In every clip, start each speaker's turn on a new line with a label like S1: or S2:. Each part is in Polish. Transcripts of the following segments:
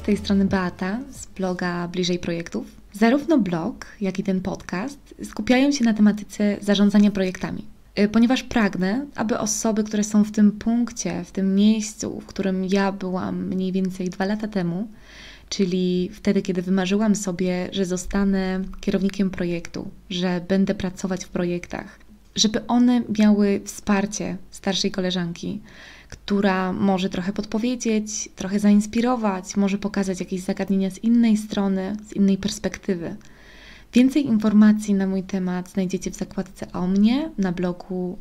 S1: tej strony Beata z bloga Bliżej Projektów. Zarówno blog, jak i ten podcast skupiają się na tematyce zarządzania projektami, ponieważ pragnę, aby osoby, które są w tym punkcie, w tym miejscu, w którym ja byłam mniej więcej 2 lata temu, czyli wtedy, kiedy wymarzyłam sobie, że zostanę kierownikiem projektu, że będę pracować w projektach, żeby one miały wsparcie starszej koleżanki, która może trochę podpowiedzieć, trochę zainspirować, może pokazać jakieś zagadnienia z innej strony, z innej perspektywy. Więcej informacji na mój temat znajdziecie w zakładce o mnie na blogu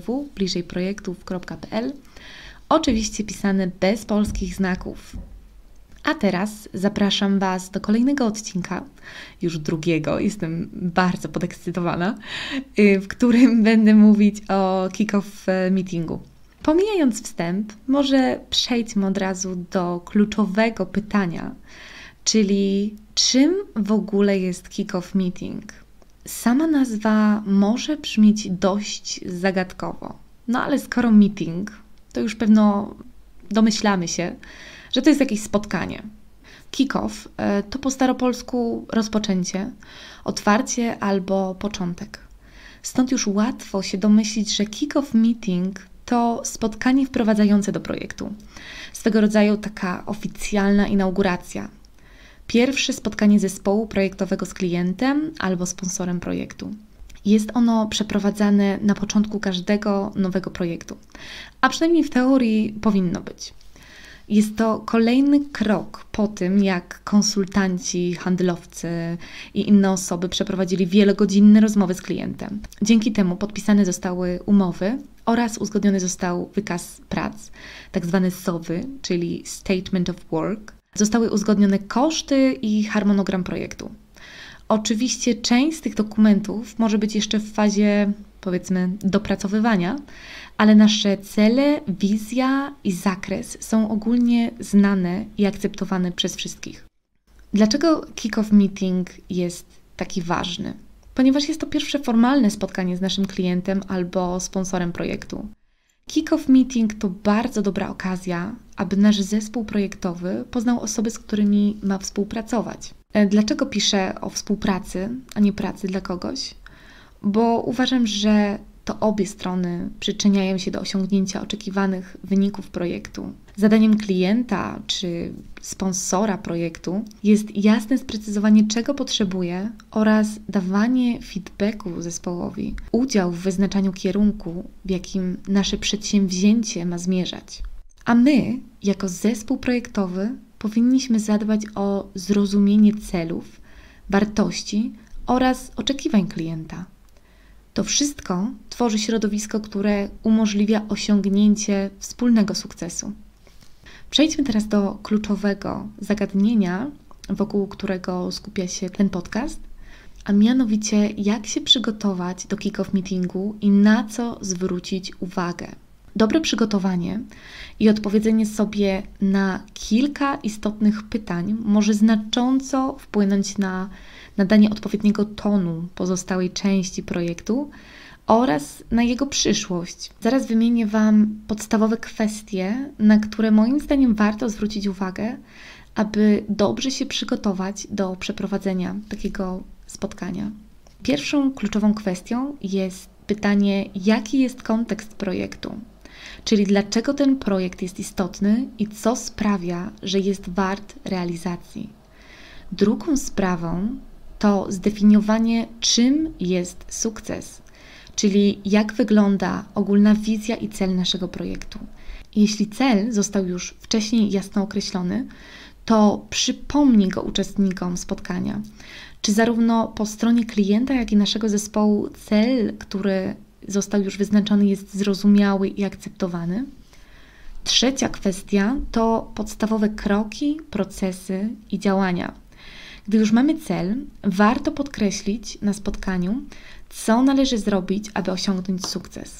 S1: www.bliżejprojektów.pl, oczywiście pisane bez polskich znaków. A teraz zapraszam Was do kolejnego odcinka, już drugiego, jestem bardzo podekscytowana, w którym będę mówić o kick-off meetingu. Pomijając wstęp, może przejdźmy od razu do kluczowego pytania, czyli czym w ogóle jest kick-off meeting? Sama nazwa może brzmieć dość zagadkowo, no ale skoro meeting, to już pewno domyślamy się, że to jest jakieś spotkanie. Kick-off to po staropolsku rozpoczęcie, otwarcie albo początek. Stąd już łatwo się domyślić, że kick-off meeting to spotkanie wprowadzające do projektu. Swego rodzaju taka oficjalna inauguracja. Pierwsze spotkanie zespołu projektowego z klientem albo sponsorem projektu. Jest ono przeprowadzane na początku każdego nowego projektu, a przynajmniej w teorii powinno być. Jest to kolejny krok po tym, jak konsultanci, handlowcy i inne osoby przeprowadzili wielogodzinne rozmowy z klientem. Dzięki temu podpisane zostały umowy oraz uzgodniony został wykaz prac, tak zwane SOW-y, czyli Statement of Work. Zostały uzgodnione koszty i harmonogram projektu. Oczywiście część z tych dokumentów może być jeszcze w fazie, powiedzmy, dopracowywania, ale nasze cele, wizja i zakres są ogólnie znane i akceptowane przez wszystkich. Dlaczego kick-off meeting jest taki ważny? Ponieważ jest to pierwsze formalne spotkanie z naszym klientem albo sponsorem projektu. Kick-off meeting to bardzo dobra okazja, aby nasz zespół projektowy poznał osoby, z którymi ma współpracować. Dlaczego piszę o współpracy, a nie pracy dla kogoś? Bo uważam, że to obie strony przyczyniają się do osiągnięcia oczekiwanych wyników projektu. Zadaniem klienta czy sponsora projektu jest jasne sprecyzowanie, czego potrzebuje oraz dawanie feedbacku zespołowi, udział w wyznaczaniu kierunku, w jakim nasze przedsięwzięcie ma zmierzać. A my, jako zespół projektowy, powinniśmy zadbać o zrozumienie celów, wartości oraz oczekiwań klienta. To wszystko tworzy środowisko, które umożliwia osiągnięcie wspólnego sukcesu. Przejdźmy teraz do kluczowego zagadnienia, wokół którego skupia się ten podcast, a mianowicie jak się przygotować do kick-off meetingu i na co zwrócić uwagę. Dobre przygotowanie i odpowiedzenie sobie na kilka istotnych pytań może znacząco wpłynąć na nadanie odpowiedniego tonu pozostałej części projektu oraz na jego przyszłość. Zaraz wymienię Wam podstawowe kwestie, na które moim zdaniem warto zwrócić uwagę, aby dobrze się przygotować do przeprowadzenia takiego spotkania. Pierwszą kluczową kwestią jest pytanie, jaki jest kontekst projektu, czyli dlaczego ten projekt jest istotny i co sprawia, że jest wart realizacji. Drugą sprawą to zdefiniowanie, czym jest sukces, czyli jak wygląda ogólna wizja i cel naszego projektu. Jeśli cel został już wcześniej jasno określony, to przypomnij go uczestnikom spotkania. Czy zarówno po stronie klienta, jak i naszego zespołu cel, który został już wyznaczony, jest zrozumiały i akceptowany? Trzecia kwestia to podstawowe kroki, procesy i działania. Gdy już mamy cel, warto podkreślić na spotkaniu, co należy zrobić, aby osiągnąć sukces.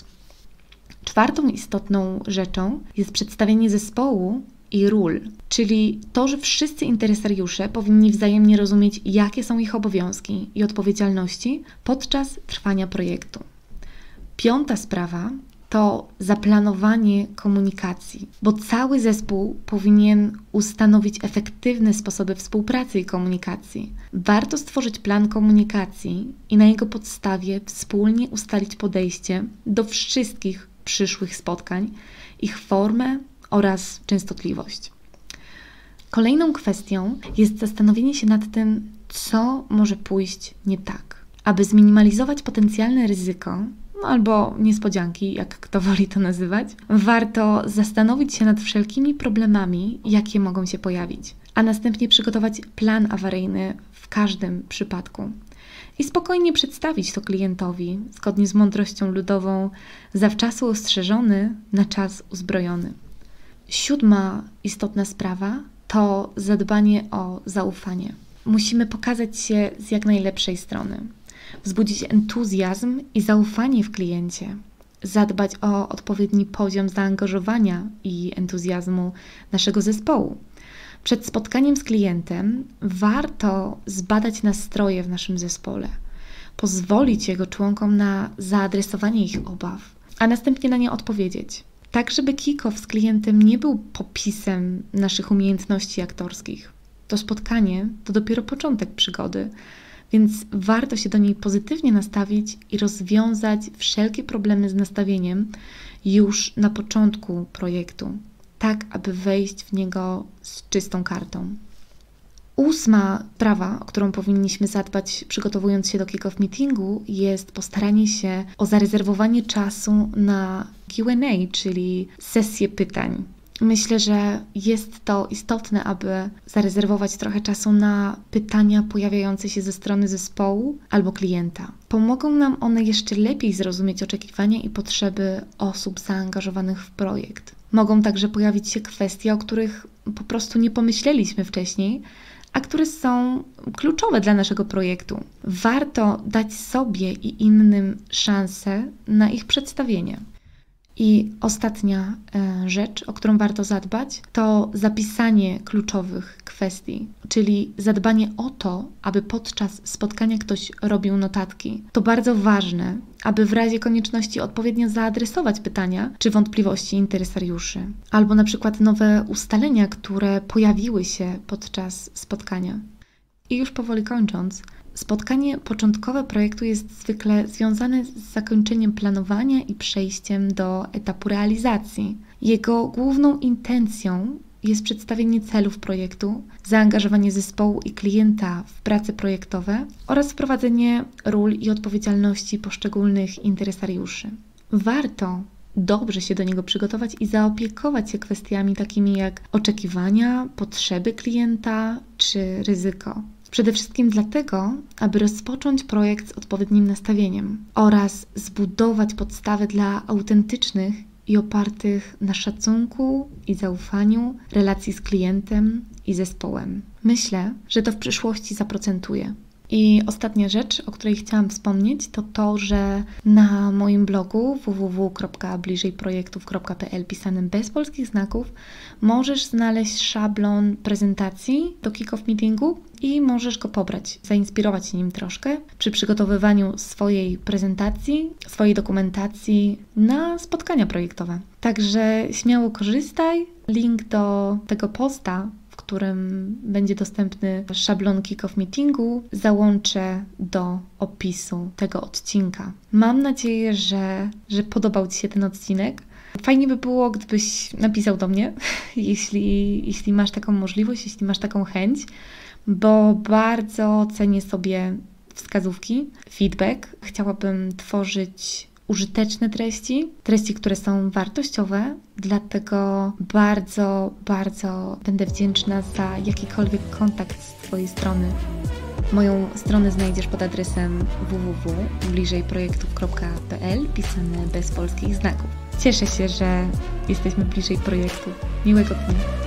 S1: Czwartą istotną rzeczą jest przedstawienie zespołu i ról, czyli to, że wszyscy interesariusze powinni wzajemnie rozumieć, jakie są ich obowiązki i odpowiedzialności podczas trwania projektu. Piąta sprawa to zaplanowanie komunikacji, bo cały zespół powinien ustanowić efektywne sposoby współpracy i komunikacji. Warto stworzyć plan komunikacji i na jego podstawie wspólnie ustalić podejście do wszystkich przyszłych spotkań, ich formę oraz częstotliwość. Kolejną kwestią jest zastanowienie się nad tym, co może pójść nie tak. Aby zminimalizować potencjalne ryzyko, albo niespodzianki, jak kto woli to nazywać, warto zastanowić się nad wszelkimi problemami, jakie mogą się pojawić, a następnie przygotować plan awaryjny w każdym przypadku. I spokojnie przedstawić to klientowi, zgodnie z mądrością ludową, zawczasu ostrzeżony, na czas uzbrojony. 7. istotna sprawa to zadbanie o zaufanie. Musimy pokazać się z jak najlepszej strony. Wzbudzić entuzjazm i zaufanie w kliencie, zadbać o odpowiedni poziom zaangażowania i entuzjazmu naszego zespołu. Przed spotkaniem z klientem warto zbadać nastroje w naszym zespole, pozwolić jego członkom na zaadresowanie ich obaw, a następnie na nie odpowiedzieć. Tak, żeby kick-off z klientem nie był popisem naszych umiejętności aktorskich. To spotkanie to dopiero początek przygody, więc warto się do niej pozytywnie nastawić i rozwiązać wszelkie problemy z nastawieniem już na początku projektu, tak aby wejść w niego z czystą kartą. 8. sprawa, o którą powinniśmy zadbać przygotowując się do kick-off meetingu, jest postaranie się o zarezerwowanie czasu na Q&A, czyli sesję pytań. Myślę, że jest to istotne, aby zarezerwować trochę czasu na pytania pojawiające się ze strony zespołu albo klienta. Pomogą nam one jeszcze lepiej zrozumieć oczekiwania i potrzeby osób zaangażowanych w projekt. Mogą także pojawić się kwestie, o których po prostu nie pomyśleliśmy wcześniej, a które są kluczowe dla naszego projektu. Warto dać sobie i innym szansę na ich przedstawienie. I ostatnia rzecz, o którą warto zadbać, to zapisanie kluczowych kwestii, czyli zadbanie o to, aby podczas spotkania ktoś robił notatki. To bardzo ważne, aby w razie konieczności odpowiednio zaadresować pytania czy wątpliwości interesariuszy, albo na przykład nowe ustalenia, które pojawiły się podczas spotkania. I już powoli kończąc, spotkanie początkowe projektu jest zwykle związane z zakończeniem planowania i przejściem do etapu realizacji. Jego główną intencją jest przedstawienie celów projektu, zaangażowanie zespołu i klienta w prace projektowe oraz wprowadzenie ról i odpowiedzialności poszczególnych interesariuszy. Warto dobrze się do niego przygotować i zaopiekować się kwestiami takimi jak oczekiwania, potrzeby klienta czy ryzyko. Przede wszystkim dlatego, aby rozpocząć projekt z odpowiednim nastawieniem oraz zbudować podstawę dla autentycznych i opartych na szacunku i zaufaniu relacji z klientem i zespołem. Myślę, że to w przyszłości zaprocentuje. I ostatnia rzecz, o której chciałam wspomnieć, to to, że na moim blogu www.bliżejprojektów.pl pisanym bez polskich znaków możesz znaleźć szablon prezentacji do kick-off meetingu i możesz go pobrać, zainspirować się nim troszkę przy przygotowywaniu swojej prezentacji, swojej dokumentacji na spotkania projektowe. Także śmiało korzystaj. Link do tego posta, w którym będzie dostępny szablon kick-off meetingu, załączę do opisu tego odcinka. Mam nadzieję, że podobał Ci się ten odcinek. Fajnie by było, gdybyś napisał do mnie, jeśli masz taką możliwość, jeśli masz taką chęć, bo bardzo cenię sobie wskazówki, feedback. Chciałabym tworzyć użyteczne treści, które są wartościowe, dlatego bardzo, bardzo będę wdzięczna za jakikolwiek kontakt z Twojej strony. Moją stronę znajdziesz pod adresem www.bliżejprojektów.pl pisane bez polskich znaków. Cieszę się, że jesteśmy bliżej projektu. Miłego dnia!